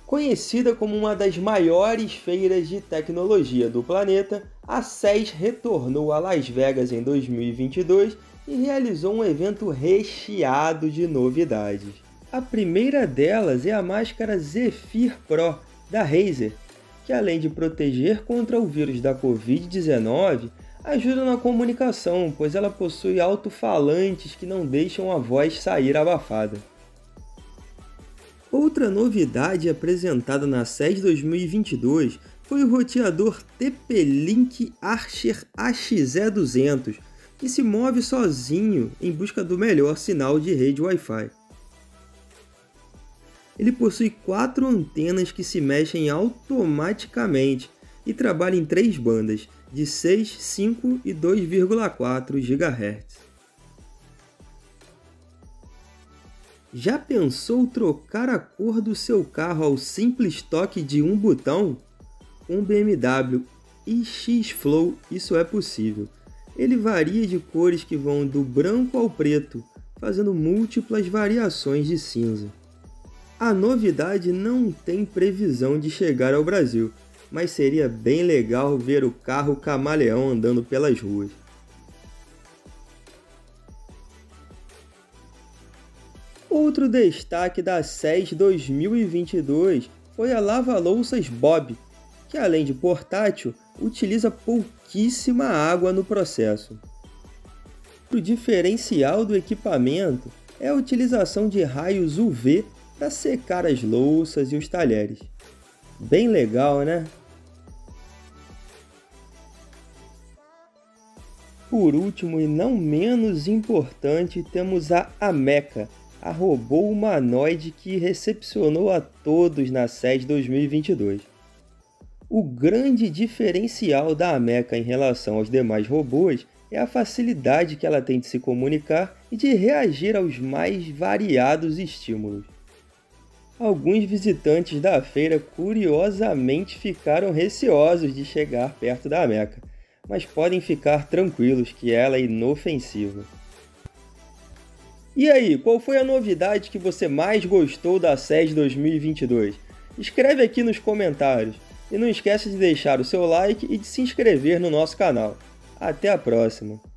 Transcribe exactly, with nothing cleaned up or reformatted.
Conhecida como uma das maiores feiras de tecnologia do planeta, a C E S retornou a Las Vegas em dois mil e vinte e dois e realizou um evento recheado de novidades. A primeira delas é a máscara Zephyr Pro da Razer, que além de proteger contra o vírus da covid dezenove, ajuda na comunicação, pois ela possui alto-falantes que não deixam a voz sair abafada. Outra novidade apresentada na C E S dois mil e vinte e dois foi o roteador T P-Link Archer A X E duzentos, que se move sozinho em busca do melhor sinal de rede Wi-Fi. Ele possui quatro antenas que se mexem automaticamente e trabalha em três bandas, de seis, cinco e dois vírgula quatro gigahertz. Já pensou trocar a cor do seu carro ao simples toque de um botão? Com o B M W iX Flow isso é possível. Ele varia de cores que vão do branco ao preto, fazendo múltiplas variações de cinza. A novidade não tem previsão de chegar ao Brasil, mas seria bem legal ver o carro camaleão andando pelas ruas. Outro destaque da C E S dois mil e vinte e dois foi a lava-louças Bob, que além de portátil, utiliza pouquíssima água no processo. O diferencial do equipamento é a utilização de raios U V para secar as louças e os talheres. Bem legal, né? Por último e não menos importante, temos a Ameca, a robô humanoide que recepcionou a todos na C E S dois mil e vinte e dois. O grande diferencial da Ameca em relação aos demais robôs é a facilidade que ela tem de se comunicar e de reagir aos mais variados estímulos. Alguns visitantes da feira curiosamente ficaram receosos de chegar perto da Ameca, mas podem ficar tranquilos que ela é inofensiva. E aí, qual foi a novidade que você mais gostou da C E S dois mil e vinte e dois? Escreve aqui nos comentários e não esqueça de deixar o seu like e de se inscrever no nosso canal. Até a próxima!